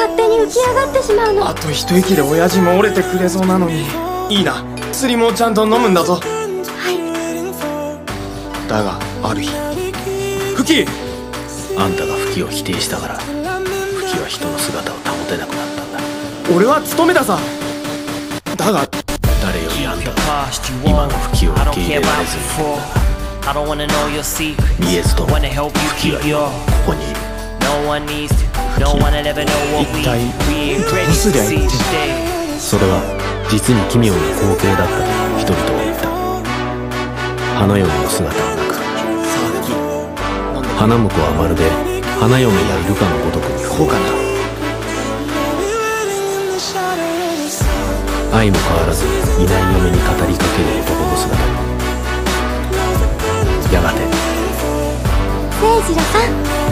勝手に浮き上がってしまうの。 あと一息で親父も折れてくれそうなのに。いいな、薬もちゃんと飲むんだぞ。 はい。 だがある日、フキ、 あんたがフキを否定したから、フキは人の姿を保てなくなったんだ。 俺は務めださ。だが誰よりあんたは今のフキを受け入れられずにいるんだ。イエスとフキは今ここにいる。 一体どうすりゃいいって。 それは実に奇妙な光景だったと人々は言った。花嫁の姿はなく、花婿はまるで花嫁がいるかのごとくにこうかな。相も変わらずいない嫁に語りかける男の姿に、やがて誠次郎さん。